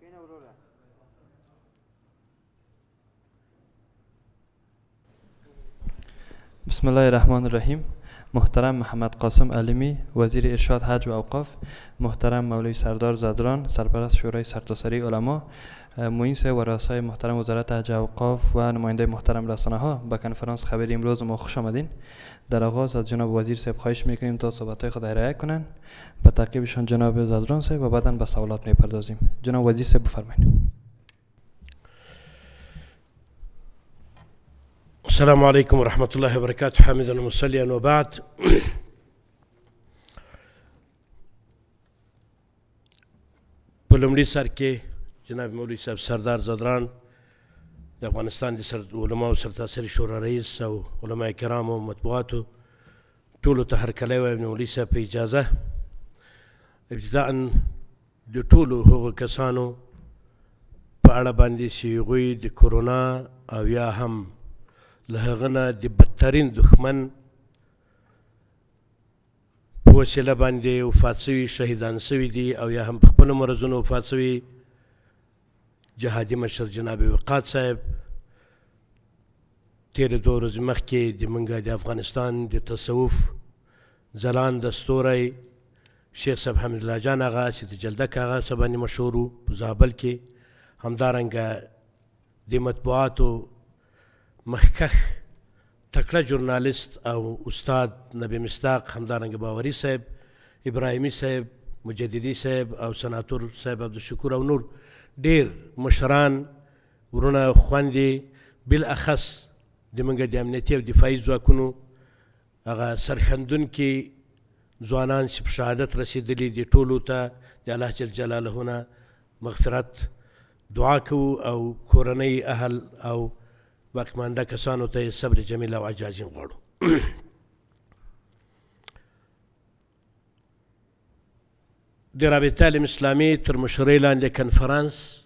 بسم الله الرحمن الرحیم. محترم محمد قاسم علیمی وزیر ارشاد حج و اوقاف، محترم مولوی سردار زدران سرپرست شورای سرتاسری علما، معین صاحب و رؤسای محترم وزارت حج و اوقاف و نماینده محترم رسانه ها، به کنفرانس خبری امروز ما خوش آمدین. در آغاز از جناب وزیر صاحب خواهش میکنیم تا صحبت های خود ارائه کنن، به تعقیبشان جناب زدران صاحب و بعدا به سوالات میپردازیم. جناب وزیر صاحب بفرمایید. السلام علیکم و رحمت الله و برکاته. حامدا و مصلیا و بعد. په لومړي سر کې جناب مولوي صاحب سردار زدران د افغانستان د علماو سرتاسري شورا رئیس او علما کرامو مطبوعاتو ټولو ته هرکلی وایم. مولوي صاحب په اجازه ابتداء د ټولو هغو کسانو په اړه باندې چې هغوی د کورونا او یا هم له هغه نه د بدترین دښمن په وسیله باندې وفات سوي، شهیدان سوي دي او یا هم په خپلو مرضونو وفات سوي. جهادي مشر جناب وقاد صاحب تېرې 2 ورځې مخکې د موږ د افغانستان د تصوف ځلانده ستوری شیخ صاحب حمدالله جان هغه چې د جلدک هغه څه باندې مشهور و په زابل کې، همدارنګه د مطبوعاتو مخکښ تکړه ژورنالیست او استاد نبی مصداق، همدارنګه باوري صاحب، ابراهیمي صاحب، مجددي صاحب او سناتور صاحب عبدالشکور او نور ډېر مشران ورونه خویندې، بالاخص د موږ د امنیتي او دفاعي ځواکونو هغه سرښندونکي ځوانان چې په شهادت رسېدلي دي، ټولو ته د الله جل جلاله نه مغفرت دعا کوو او کورنۍ اهل او باقیمانده کسانو ته صبر جمیل او عجازین غواړو. د رابطه علم اسلامي تر مشرۍ لاندې کنفرانس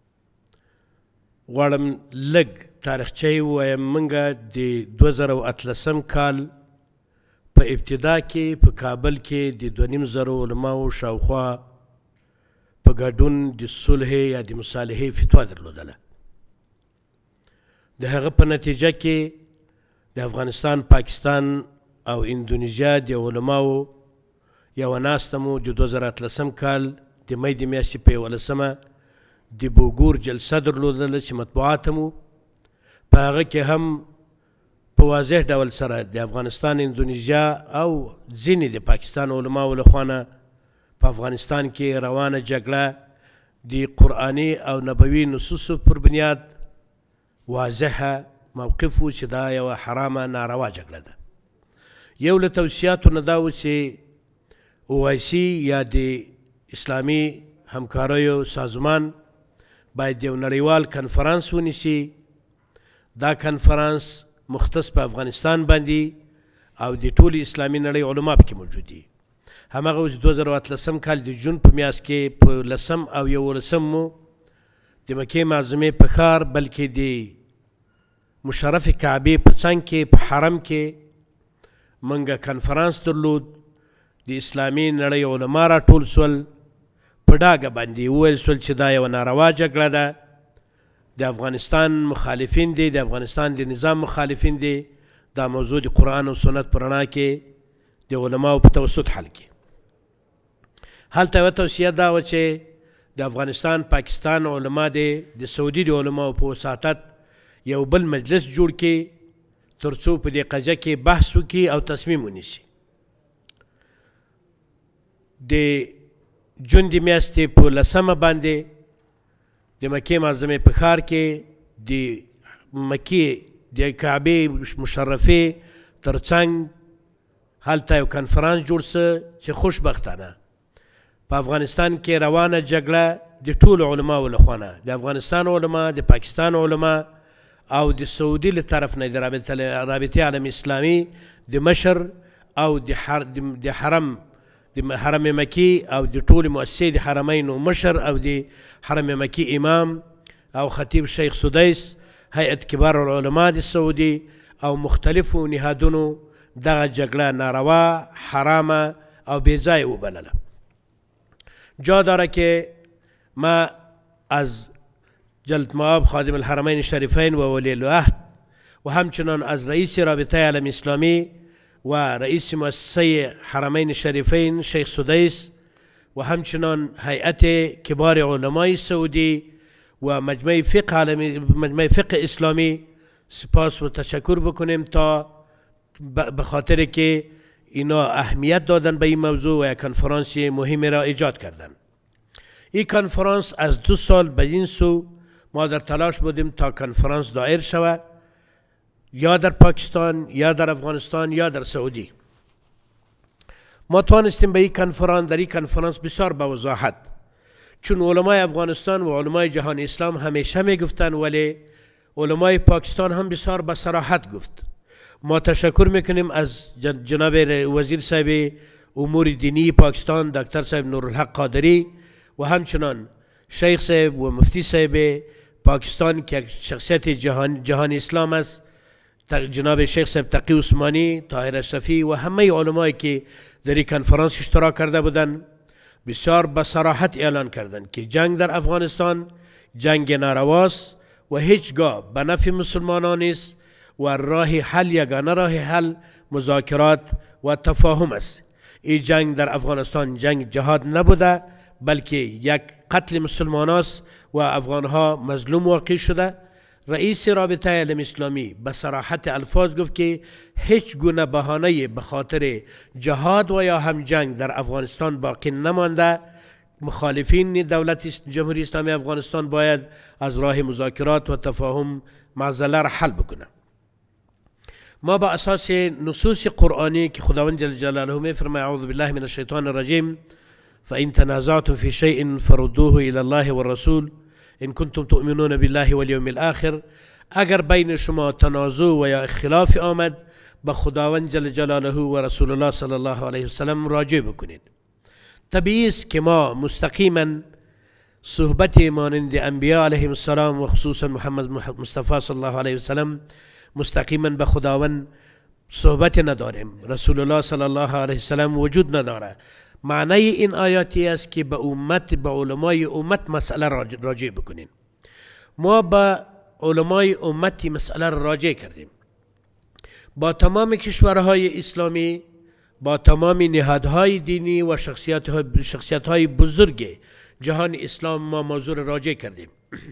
غواړم لږ تاریخچه یې ووایم. موږ د 2013 کال په ابتدا کې په کابل کې د 2500 علماو شاوخوا په ګډون د صلح یا د مصالحې فتوا درلودله. د هغه په نتیجه کې د افغانستان، پاکستان او اندونیزیا د علماو یوه ناسته مو د 2013 کال د می د میاشتې په 11مه د بوګور جلسه درلودله چې مطبوعات مو په هغه کې هم په واضح ډول سره د افغانستان، اندونیزیا او ځینې د پاکستان علماو لخوا نه په افغانستان کې روانه جګړه د قرآني او نبوي نصوصو پر بنیاد واضحه موقف و چې دا یوه حرامه ناروا جګړه ده. یو له توصیاتو نه دا و چې OIC یا د اسلامي همکاریو سازمان باید یو نړیوال کنفرانس ونیسي. دا کنفرانس مختص په افغانستان باندې او د ټولې اسلامي نړۍ علما پکې موجود دي. هماغه اوس 2013 کال د جون په میاشت کې په 10 او 11 مو د مکې معظمې په ښار بلکې د مشرف کعبې په څنګ کې په حرم کې موږ کنفرانس درلود. د اسلامي نړۍ علما راټول سول، په ډاګه باندې وویل سول چې دا یوه ناروا جګړه ده، د افغانستان مخالفین دي، د افغانستان د نظام مخالفین دي، دا موضوع د قرآن او سنت په رڼا کې د علماو په توسط حل کړي. هلته یوه توصیه دا وه چې د افغانستان، پاکستان علما د سعودي د علماو په وساطت یو بل مجلس جوړ کړي تر څو په دې قضیه کې بحث وکړي او تصمیم ونیسي. د جون د میاشتې په 10 باندې د مکې معظمې په ښار کې د مکې د کعبې مشرفې تر څنګ هلته یو کنفرانس جوړ سه چې خوشبختانه په افغانستان کې روانه جګړه د ټولو علماو لخوا نه، د افغانستان علما، د پاکستان علما او د سعودي له طرف نه د رابطې عالم اسلامي د مشر او د حرم مکی او د ټولې مؤسسې د حرمینو مشر او د حرم مکی امام او خطیب شیخ سدیس، هیئت کبار العلماء د سعودي او مختلفو نهادونو دغه جګړه ناروا، حرامه او بې ځایه وبلله. جا داره که ما از جلالت مآب خادم الحرمین شریفین و ولی العهد و همچنان از رئیس رابطه علم اسلامی و رئیس مؤسسه حرمین شریفین شیخ سدیس و همچنان هیئت کبار علمای سعودی و مجمع فقه اسلامی سپاس و تشکر بکنیم تا به خاطر که اینا اهمیت دادن به این موضوع و یک کنفرانس مهم را ایجاد کردن. این کنفرانس از 2 سال به این سو ما در تلاش بودیم تا کنفرانس دایر شود، یا در پاکستان یا در افغانستان یا در سعودی. ما توانستیم به در این کنفرانس بسیار به وضاحت، چون علمای افغانستان و علمای جهان اسلام همیشه می گفتن ولی علمای پاکستان هم بسیار به صراحت گفت. ما تشکر میکنیم از جناب وزیر صاحب امور دینی پاکستان دکتر صاحب نورالحق قادری و همچنان شیخ صاحب و مفتی صاحب پاکستان که شخصیت جهان اسلام است، جناب شیخ صاحب تقی عثمانی، طاهر اشرفی و همه علمایی که در این کنفرانس اشتراک کرده بودند بسیار به صراحت اعلان کردند که جنگ در افغانستان جنگ نارواست و هیچگاه به نفع مسلمانان است و یگانه راه حل مذاکرات و تفاهم است. این جنگ در افغانستان جنگ جهاد نبوده بلکه یک قتل مسلمان است و افغانها مظلوم واقع شده. رئیس رابطه علم اسلامی به صراحت الفاظ گفت که هیچ گونه بهانه به خاطر جهاد و یا هم جنگ در افغانستان باقی نمانده. مخالفین دولت جمهوری اسلامی افغانستان باید از راه مذاکرات و تفاهم معضله را حل بکنه. ما با اساس نصوص قرآنی که خداوند جل جلاله می فرماید اعوذ بالله من الشیطان الرجیم فإن تنازعتم في شيء فردوه إلى الله والرسول إن كنتم تؤمنون بالله واليوم الآخر، اگر بین شما تنازع و یا اختلاف آمد به خداوند جل جلاله و رسول الله صلی الله علیه وسلم راجع بکنید. طبیعی است که ما مستقیما صحبت مانند انبیاء علیهم السلام و خصوصا محمد مصطفی صلی الله علیه وسلم مستقیما به خداوند صحبت نداریم. رسول الله صلی الله علیه وسلم وجود نداره. معنی این آیاتی است که به علمای امت مسئله راجع بکنین. ما به علمای امتی مسئله راجع کردیم، با تمام کشورهای اسلامی، با تمام نهادهای دینی و شخصیت‌های بزرگ جهان اسلام ما موضوع راجع کردیم.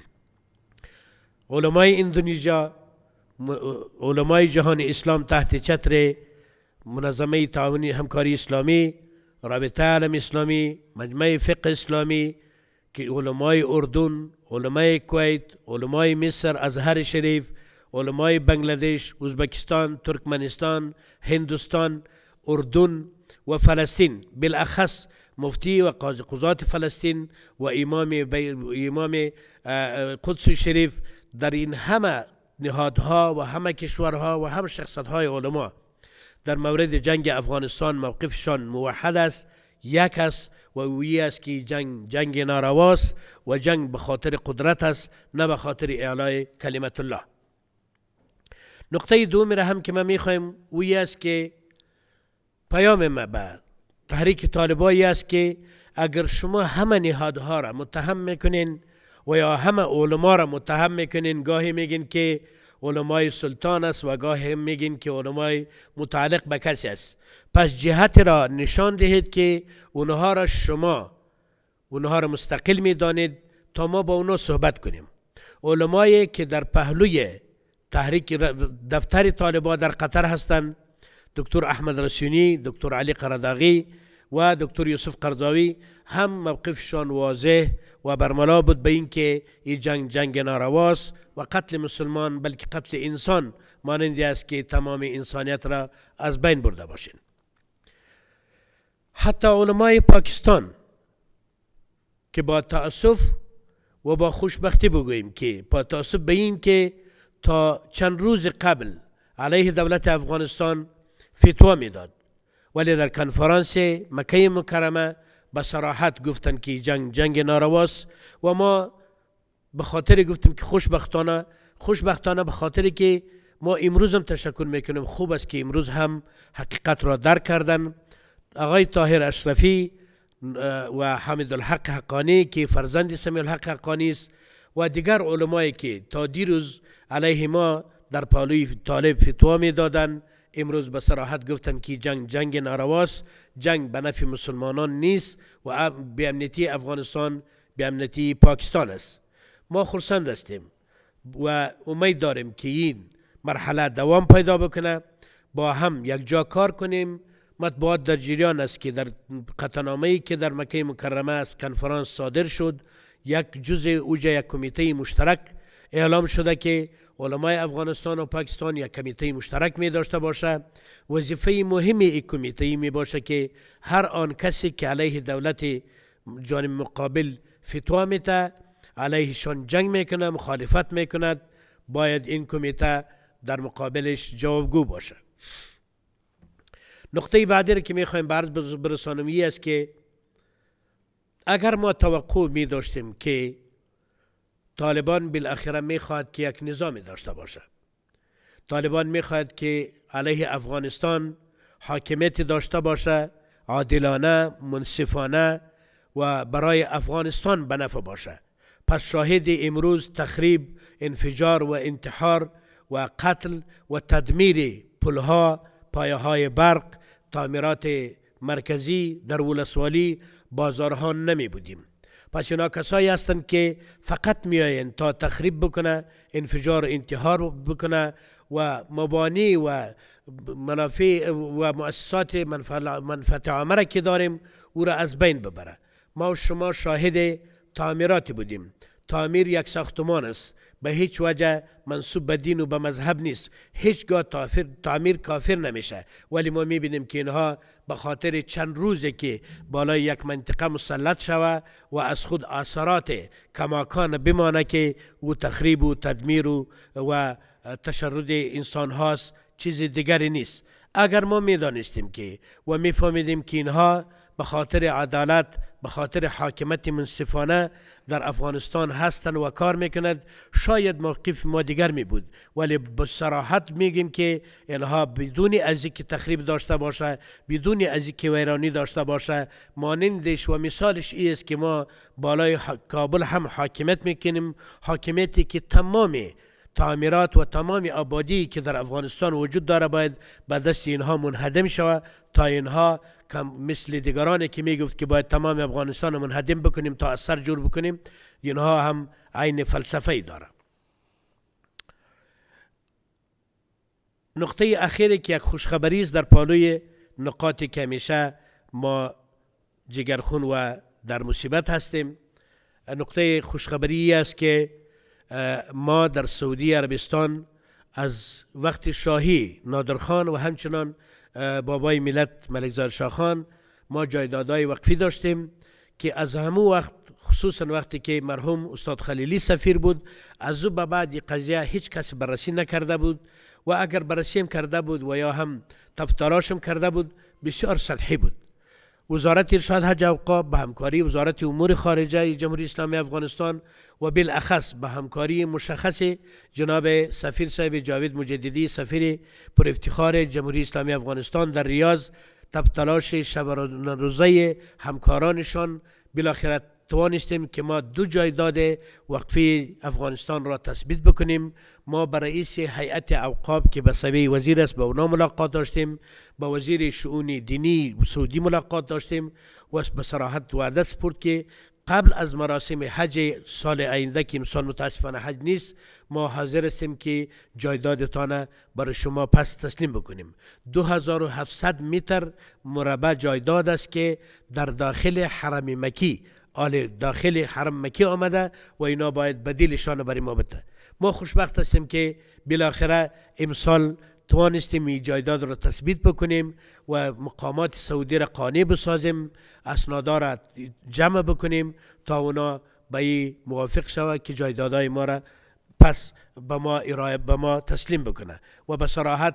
علمای اندونزیا، علمای جهان اسلام تحت چتر منظمه تعاونی همکاری اسلامی، رابطه علم اسلامی، مجمع فقه اسلامی که علمای اردن، علمای کویت، علمای مصر، ازهر شریف، علمای بنگلادش، ازبکستان، ترکمنستان، هندوستان، اردن و فلسطین، بالاخص مفتی و قضات فلسطین و امام قدس شریف، در این همه نهادها و همه کشورها و همه شخصیت‌های علما در مورد جنگ افغانستان موقفشان موحد است، یک است و اویی است که جنگ نارواست و جنگ به خاطر قدرت است نه به خاطر اعلای کلمت الله. نقطه دومی را هم که ما میخوایم اویی است که پیام ما به تحریک طالبایی است که اگر شما همه نهادها را متهم میکنین و یا همه علما را متهم میکنین، گاهی میگین که علمای سلطان است و گاهی میگین که علمای متعلق به کسی است، پس جهت را نشان دهید که اونها را مستقل میدانید تا ما با اونها صحبت کنیم. علمایی که در پهلوی تحریک دفتر طالبان در قطر هستند، دکتر احمد رسیونی، دکتر علی قرداغی و دکتر یوسف قرضاوی، هم موقفشان واضح و برملا بود به این که این جنگ نارواست و قتل مسلمان بلکه قتل انسان مانندی است که تمام انسانیت را از بین برده باشین. حتی علمای پاکستان که با تأسف و با خوشبختی بگوییم که با تأسف به این که تا چند روز قبل علیه دولت افغانستان فتوا میداد، ولی در کنفرانس مکه مکرمه به صراحت گفتن که جنگ نارواست و ما به خاطر گفتیم که خوشبختانه به خاطر که ما امروز هم تشکر میکنیم، خوب است که امروز هم حقیقت را درک کردن. آقای طاهر اشرفی، و حامد الحق حقانی که فرزند سمیع الحق حقانی است و دیگر علمایی که تا دیروز علیه ما در پالوی طالب فتوا می دادن، امروز به صراحت گفتن که جنگ نارواست، جنگ به نفع مسلمانان نیست و به امنیتی افغانستان به امنیتی پاکستان است. ما خرسند هستیم و امید داریم که این مرحله دوام پیدا بکنه، با هم یک جا کار کنیم. مطبوعات در جریان است که در قطعنامه‌ای که در مکه مکرمه از کنفرانس صادر شد، یک جزء اوجه یک کمیته مشترک اعلام شده که علمای افغانستان و پاکستان یک کمیته مشترک می داشته باشه. وظیفه مهم این کمیته می باشه که هر آن کسی که علیه دولت جانب مقابل فتوا میده، علیهشان جنگ میکنه، مخالفت میکند، باید این کمیته در مقابلش جوابگو باشه. نقطه بعدی که میخوایم به عرض برسانم این است که اگر ما توقع می داشتیم که طالبان بالاخره میخواهد که یک نظام داشته باشه، طالبان میخواهد که علیه افغانستان حاکمیت داشته باشه، عادلانه، منصفانه و برای افغانستان به نفع باشه، پس شاهد امروز تخریب، انفجار و انتحار و قتل و تدمیر پلها، پایه های برق، تعمیرات مرکزی در ولسوالی، بازارها نمی بودیم. پس اینا کسایی هستند که فقط میآیند تا تخریب بکنه، انفجار و انتحار بکنه و مبانی و منافع و مؤسسات منفعت عامه که داریم او را از بین ببره. ما و شما شاهد تعمیراتی بودیم. تعمیر یک ساختمان است، به هیچ وجه منسوب به دین و به مذهب نیست، هیچگاه تعمیر کافر نمیشه، ولی ما میبینیم که اینها به خاطر چند روزه که بالای یک منطقه مسلط شوه و از خود آثارات کماکان بمانه که او تخریب و تدمیر و تشرد انسان هاست، چیز دیگری نیست. اگر ما میدانستیم که و میفهمیدیم که اینها به خاطر عدالت، به خاطر حاکمیت منصفانه در افغانستان هستند و کار میکند، شاید موقف ما دیگر می بود، ولی به صراحت میگیم که اینها بدون از اینکه تخریب داشته باشه، بدون از اینکه ویرانی داشته باشه، مانندش و مثالش این است که ما بالای کابل هم حاکمیت میکنیم، حاکمیتی که تمام تعمیرات و تمام آبادی که در افغانستان وجود داره باید به دست اینها منهدم شود، تا اینها مثل دیگرانی که میگفت که باید تمام افغانستان منهدم بکنیم تا از سر جور بکنیم، اینها هم عین فلسفه داره. نقطه اخیری که یک خوشخبری است در پالوی نقاطی که همیشه ما جگرخون و در مصیبت هستیم، نقطه خوشخبری است که ما در سعودی عربستان از وقت شاهی نادرخان و همچنان بابای ملت ملک زاهر شاه خان ما جایدادهای وقفی داشتیم که از همون وقت، خصوصا وقتی که مرحوم استاد خلیلی سفیر بود، از او به بعد قضیه هیچ کس بررسی نکرده بود و اگر بررسی هم کرده بود و یا هم تفتراش هم کرده بود بسیار سطحی بود. وزارت ارشاد حج اوقاف به همکاری وزارت امور خارجه جمهوری اسلامی افغانستان و بالاخص به همکاری مشخص جناب سفیر صاحب جاوید مجددی، سفیر پر افتخار جمهوری اسلامی افغانستان در ریاض، تلاش شب روزه همکارانشان، بالاخره توانستیم که ما 2 جایداد وقفی افغانستان را تثبیت بکنیم. ما با رئیس هیئت اوقاف که به صوبه وزیر است با اونا ملاقات داشتیم، با وزیر شؤون دینی سعودی ملاقات داشتیم و به صراحت وعده سپرد که قبل از مراسم حج سال آینده که امسال متاسفانه حج نیست، ما حاضر هستیم که جایدادتان برای شما پس تسلیم بکنیم. 2700 متر مربع جایداد است که در داخل حرم مکی، داخل حرم مکی آمده و اینا باید بدیلشان برای ما بده. ما خوشبخت هستیم که بالاخره امسال توانستیم این جایداد را تثبیت بکنیم و مقامات سعودی را قانع بسازیم، اسنادا را جمع بکنیم تا اونا به موافق شود که جایدادهای ما را پس به ما تسلیم بکنه. و به صراحت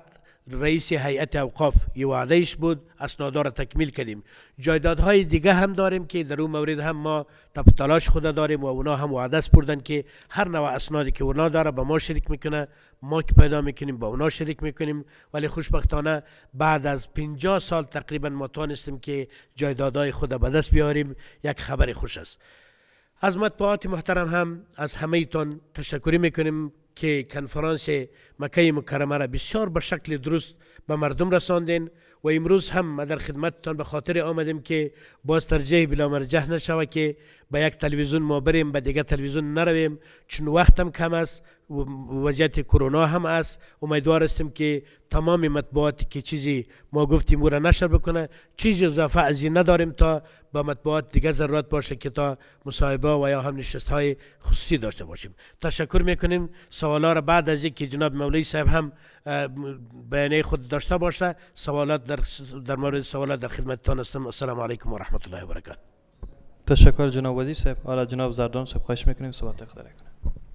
رئیس هیئت اوقاف یه وعدهش بود، اسنادا را تکمیل کردیم. جایدادهای دیگه هم داریم که در اون مورد هم ما تپ تلاش خود داریم و اونا هم وعده سپردن که هر نوع اسنادی که اونا داره با ما شریک میکنه، ما که پیدا میکنیم با اونا شریک میکنیم. ولی خوشبختانه بعد از 50 سال تقریبا ما توانستیم که جایدادهای خود به دست بیاریم. یک خبر خوش است. از مطبوعات محترم هم از همه تان تشکر میکنیم که کنفرانس مکه مکرمه را بسیار به شکل درست به مردم رساندین و امروز هم ما در خدمتتان به خاطر آمدیم که باز ترجیح بلا مرجح نشوه که به یک تلویزیون ما بریم به دیگه تلویزیون نرویم، چون وقت هم کم است و وضعیت کرونا هم است. امیدوار هستیم که تمام مطبوعاتی که چیزی ما گفتیم او را نشر بکنه. چیزی اضافه ازی نداریم تا با مطبوعات دیگه ضرورت باشه که تا مصاحبه و یا هم نشست های خصوصی داشته باشیم. تشکر میکنیم. سوالا را بعد از اینکه جناب مولوی صاحب هم بیانیه خود داشته باشه، سوالات در مورد سوالات در خدمتتان هستم. السلام علیکم و رحمت الله و برکاته. تشکر جناب وزیر صاحب. حالا جناب زردان صاحب خواهش میکنیم صحبت اختیار کنیم.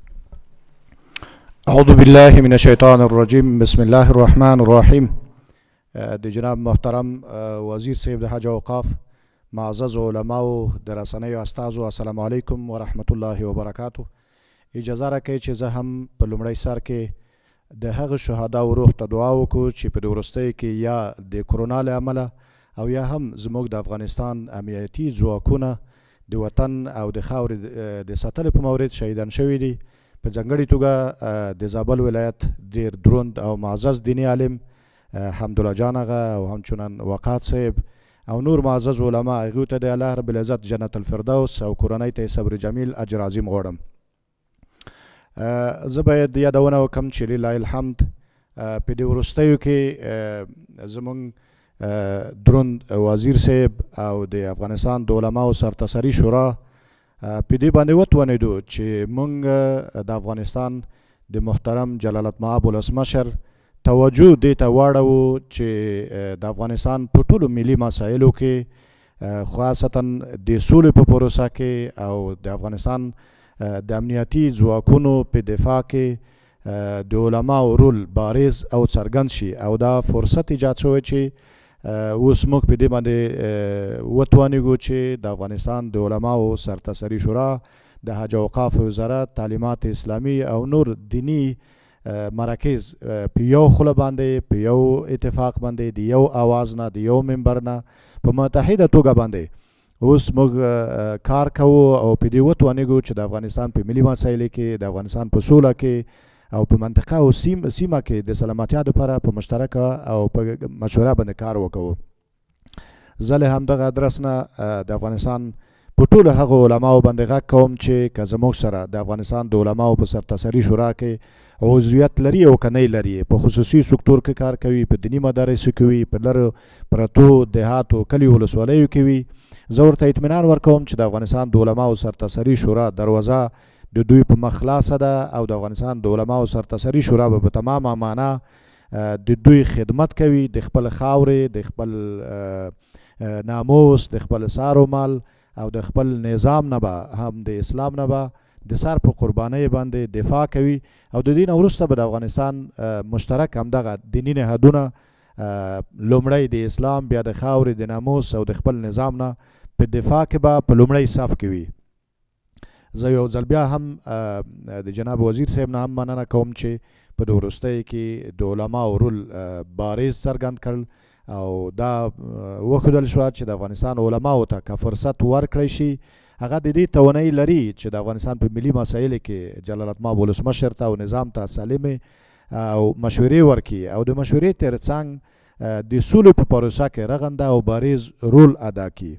اعوذ بالله من الشیطان الرجیم. بسم الله الرحمن الرحیم. د جناب محترم وزیر صاحب د حج اوقاف، معزز علما و د رسنیو استازو، السلام علیکم و رحمت الله و برکاته. اجازه راکړئ چې زه هم په لومړی سر کې د هغه شهداو روح ته دعا وکړو چې په دې وروستیو کې یا د کرونا له امله او یا هم زموږ د افغانستان امنیتي ځواکونه د وطن او د خاورې د ساتلو په مورد شهیدان شوي دي. په ځانګړې توګه د زابل ولایت ډېر دروند او معزز دیني عالم حمدالله جان اغا او همچنان وقات صاحب او نور معزز علما، هغوی ته د الله رب العزت جنت الفردوس او کورنۍ ته صبر جمیل اجر عظیم غواړم. زه باید یادونه وکړم چې لله الحمد په دې وروستیو کې زموږ دروند وزیر صاحب او د افغانستان د علماو سرتاسري شورا په دې باندې وتوانېدو چې موږ د افغانستان د محترم جلالت مآب ولسمشر توجه دې ته واړوو چې د افغانستان په ټولو ملي مسایلو کې، خاصتا د سولې په پروسه کې او د افغانستان د امنیتي ځواکونو په دفاع کې د علماو رول بارز او څرګند شي او دا فرصت ایجاد شوی چې اوس موږ په دې باندې وتوانېږو چې د افغانستان د علماو سرتاسري شورا، د حج اوقاف وزارت، تعلیمات اسلامي او نور دینی مراکز په یو خوله باندې، په یو اتفاق باندې، د یو آواز نه، د یو منبر نه په متحده توګه باندې اوس موږ کار کوو او په دې وتوانېږو چې د افغانستان په ملي مسایلو کې، د افغانستان په سوله کې او په منطقه او سیمه کې د سلامتیا لپاره په مشترکه او په مشوره باندې کار وکړو. زه له همدغه ادرس نه د افغانستان په ټولو هغو علماو باندې غږ کوم چې که زموږ سره د افغانستان د علماو په سرتاسري شورا کې عضویت لري او که نه لري، په خصوصي سکتور کې کار کوي، په دیني مدارسو کې وي، په لرو پرتو دیهاتو کلیو ولسوالیو کې وي، زه ورته اطمینان ورکوم چې د افغانستان د علماو سرتاسري شورا دروازه د دوی په مخ خلاصه ده او د افغانستان د علماو سرتاسري شورا به په تمامه معنا د دوی خدمت کوي، د خپل خاورې، د خپل ناموس، د خپل سارو مال او د خپل نظام نه به هم د اسلام نه به د سر په قربانۍ باندې دفاع کوي او د دې نه وروسته به د افغانستان مشترک همدغه دیني نهادونه لومړی د اسلام، بیا د خاورې، د ناموس او د خپل نظام نه په دفاع کې به په لومړی صف کې وي. زه یو ځل بیا هم د جناب وزیر صاحب نه هم مننه کوم چې په دې وروستیو کې د علماو رول بارز څرګند کړل او دا وښودل شوه چې د افغانستان علماو ته که فرصت ورکړی شي، هغه د دې توانایي لري چې د افغانستان په ملي مسایلو کې جلالت مآب ولسمشر ته او نظام ته سالمې او مشورې ورکړي او د مشورې تر څنګ د سولې په پروسه کې رغنده او بارز رول ادا کړي.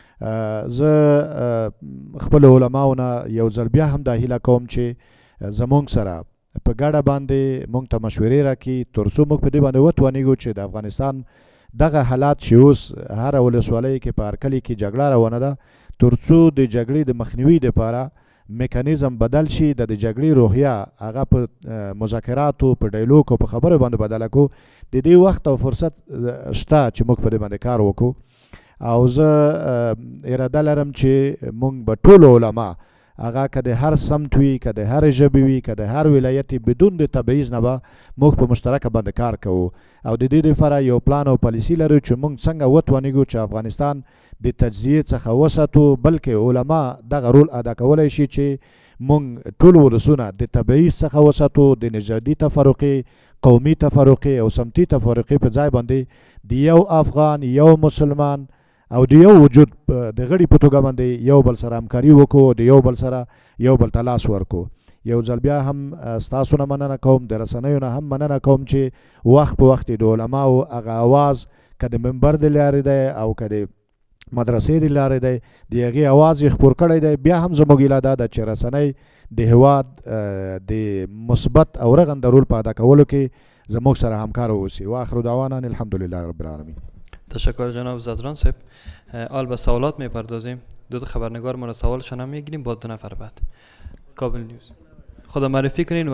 زه خپل علماو نه یو ځل بیا هم دا هیله کوم چې زموږ سره په ګډه باندې موږ ته مشورې راکړي تر څو موږ په دې باندې وتوانېږو چې د افغانستان دغه حالات چې اوس هره ولسوالۍ کې په هر کلي کې جګړه روانه ده، تر څو د جګړې د مخنیوي دپاره میکانیزم بدل شي، د جګړې روحیه هغه په مذاکراتو، په ډایلوګ او په خبرو باندې بدله کړو. د دې وخت او فرصت شته چې موږ په دې باندې کار وکړو او زه اراده لرم چې موږ به ټول علما هغه که د هر سمت وي، که د هر ژبې وي، که د هر ولایت بدون د تبعیض نه به موږ په مشترکه باندې کار کوو او د دې دپاره یو پلان او پالیسي لرو چې موږ څنګه وتوانیږو چې افغانستان د تجزیې څخه وساتو، بلکې علما دغه رول ادا کولی شي چې موږ ټول ولسونه د تبعیض څخه وساتو، د نژادي تفرقې، قومي تفرقې او سمتي تفرقې په ځای باندې د یو افغان، یو مسلمان او د یو وجود د غړي په توګه باندې یو بل سره همکاري وکړو، د یو بل سره یو بل ته لاس ورکړو. یو ځل بیا هم ستاسو نه مننه کوم، د رسنیو نه هم مننه کوم چې وخت په وخت د علماو هغه اواز که د منبر د لارې دی او که د مدرسې د لارې دی د هغې اواز یې خپور کړی دی. بیا هم زموږ ایله دا ده چې رسنۍ د هېواد د مثبت او رغنده رول په ادا کولو کې زموږ سره همکار واوسي. و آخر دعوانا الحمدلله رب العالمین. تشکر جناب زدران صاحب. حال به سوالات میپردازیم. دو خبرنگار ما را سوالشان هم میگیریم با 2 نفر بعد. کابل نیوز خدا معرفی کنین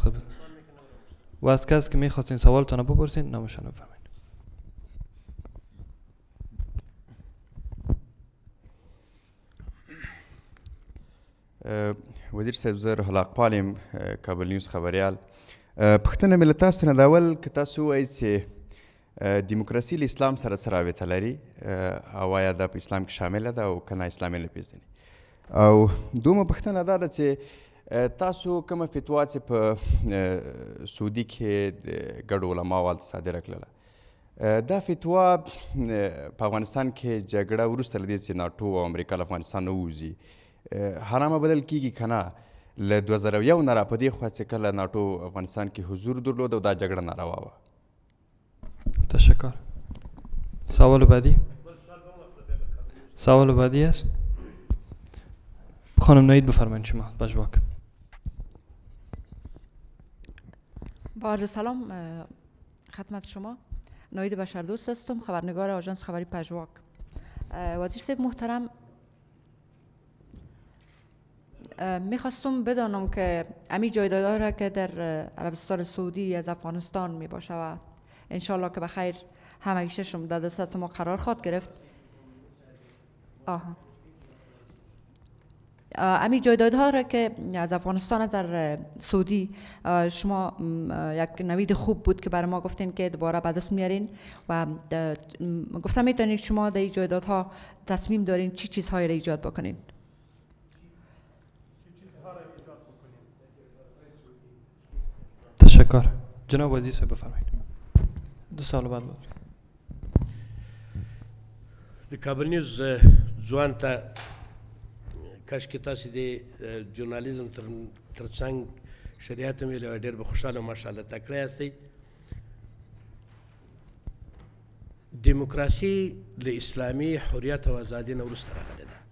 و از کسی که میخواستین سوالتان رو بپرسین نامشان بفرمایید. وزیر صاحب زه روح اقبال یم، کابل نیوز خبریال. پوښتنه مې له تاسو نه د اول که تاسو ووایئ چې دیموکراسي له اسلام سره څه رابطه لري او آیا دا په اسلام کې شامله ده او که نه اسلام یې نه پېژني؟ او دومه پوښتنه دا ده چې تاسو کومه فتوا چې په سعودي کې د ګډو علماو هلته صادره کړله، دا فتوا په افغانستان کې جګړه وروسته له دې چې ناټو او امریکا له افغانستان نه ووځي حرامه بدل کیږي که نه؟ له 2001 نه را په دې خوا چې کله ناټو افغانستان کې حضور درلود او دا جګړه ناروا وه. تشکر. سوال بعدی؟ سوال بعدی است؟ خانم نایید بفرمایید شما پژواک. با عرض سلام خدمت شما، نایید بشردوست هستم، خبرنگار آژانس خبری پژواک. وزیر صاحب محترم، میخواستم بدانم که امی جایدادها را که در عربستان سعودی از افغانستان می باشه و انشالله که بخیر همگیششم در دست ما قرار خواهد گرفت. امی جایدادها را که از افغانستان از در سعودی شما یک نوید خوب بود که برای ما گفتین که دوباره به دست میارین و گفتم میتونید شما در این جایدادها تصمیم دارین چی چیزهایی را ایجاد بکنین؟ تشکر. جناب وزیر صاحب بفرمایید. 2 سال بعد بود. د کابل نیوز ځوان ته کاشکې تاسې د ژورنالیزم ترڅنګ شریعت هم ویلی، ډېر به خوشحاله ماشاءالله تکړه یاستئ. دیموکراسي له اسلامي حریت او ازادي نه وروسته راغلې ده.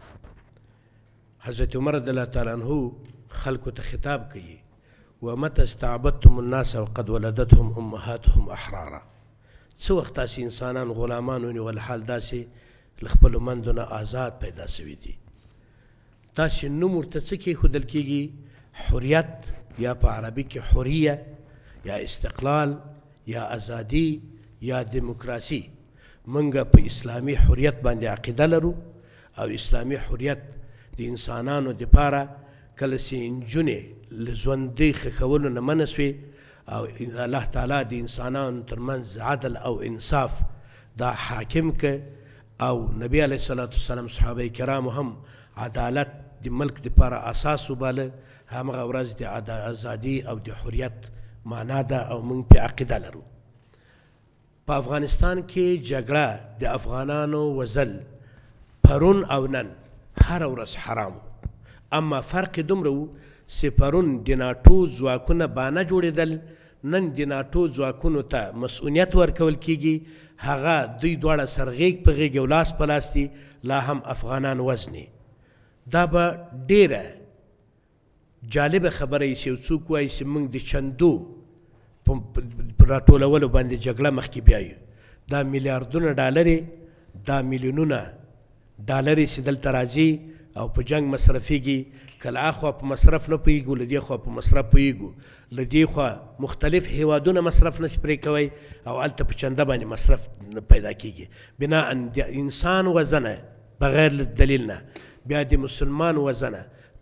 حضرت عمر رضی الله تعالی عنه خلکو ته خطاب کوي ومتى استعبدتم الناس وقد ولدتهم امهاتهم احرارا. څه وخت تاسې انسانان غلامان ونیول، حال داسې له خپلو مندو نه آزاد پیدا سوي دي. تاسې نوم ورته څه کېښودل کېږي؟ حریت، یا په عربي کې حریه، یا استقلال، یا ازادي، یا دیموکراسي. موږ په اسلامي حریت باندې عقیده لرو او اسلامي حریت د انسانانو دپاره کله چې نجونې له ژوندۍ ښخولو نه منع سوې او الله تعالی د انسانانو ترمنځ عدل او انصاف دا حاکم که او نبی علیه الصلاة والسلام صحابه کرامو هم عدالت د ملک دپاره اساس وباله، همغه ورځ د ازادي او د حریت معنا ده او موږ پې عقیده لرو. په افغانستان کې جګړه د افغانانو وژل پرون او نن هره ورځ حرامو، اما فرق دومره و چې پرون د ناټو ځواکونه بانه جوړېدل، نن د ناټو ځواکونو ته مسؤلیت ورکول کېږي، هغه دوی دواړه سرغیږ په غیږ او لاس په لاس دي، لا هم افغانان وزني. دا به ډېره جالبه خبره یې چې یو څوک وایي چې موږ د چندو په راټولولو باندې جګړه مخکې بیایو. دا میلیاردونه ډالرې، دا میلیونونه ډالرې چې دلته راځي او په جنگ مصرفیږي، که له اخوا په مصرف نه پوهېږو، له دې خوا په مصرف پوهېږو، له دې خوا مختلف هیوادونه مصرف نشي پرې کوی او هلته په چنده باندې مصرف پیدا کېږي. بناء د انسان وژنه بغیر له دلیل نه، بیا د مسلمان وژنه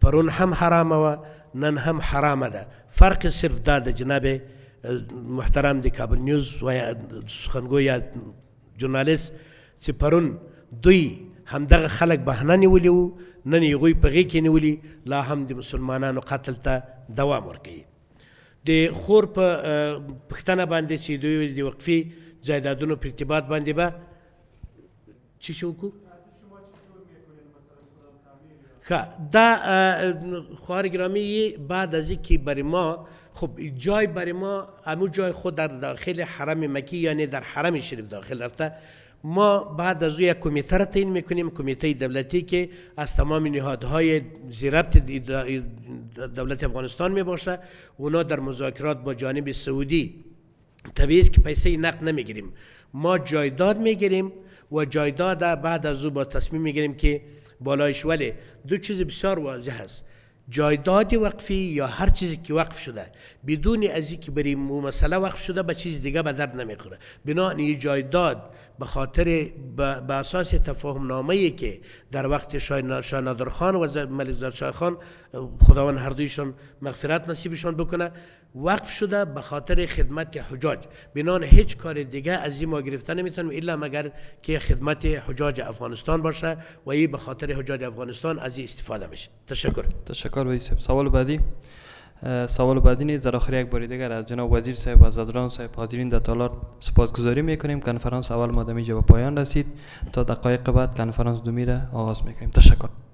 پرون هم حرامه و نن هم حرامه ده. فرق صرف دا جناب محترم دی کابل نیوز و سخنگو یا ژورنالیست چې پرون دوی همدغه خلک بهانه نیولي وو، نن یې هغوی په غېږ کې نیولي، لا هم د مسلمانانو قتل ته دوام ورکوي. د خور په پوښتنه باندې چې دوی د وقفي جایدادونو په ارتباط باندې به چی شو وکړو؟ دا خواهر گرامی بعد از اینکه برای ما خب جای برای ما همون جای خود در داخل حرم مکی یعنی در حرم شریف داخل رفته، ما بعد از یک کمیته را تعیین میکنیم، کمیته دولتی که از تمام نهادهای زیربط دولت افغانستان می باشه. اونا در مذاکرات با جانب سعودی طبیعی است که پیسه نقد نمیگیریم، ما جایداد میگیریم و جایداد بعد از او با تصمیم میگیریم که بالایش. ولی دو چیز بسیار واضح است، جایداد وقفی یا هر چیزی که وقف شده بدون از اینکه برای مسئله وقف شده به چیز دیگه به درد نمیخوره. بنابراین جایداد به خاطر به اساس تفاهم نامه‌ای که در وقت شاه نادرخان و ملک زادشاه خان خداوند هر دویشان مغفرت نصیبشان بکنه وقف شده به خاطر خدمت حجاج. بنابراین هیچ کار دیگه از این ما گرفته نمیتونیم الا مگر که خدمت حجاج افغانستان باشه و این به خاطر حجاج افغانستان از این استفاده میشه. تشکر وزیر صاحب. سوال بعدی نیز در آخر یک بار دیگر از جناب وزیر صاحب و زادران صاحب حاضرین در تالار سپاسگزاری میکنیم. کنفرانس اول ما به پایان رسید. تا دقایق بعد کنفرانس دومی را آغاز میکنیم. تشکر.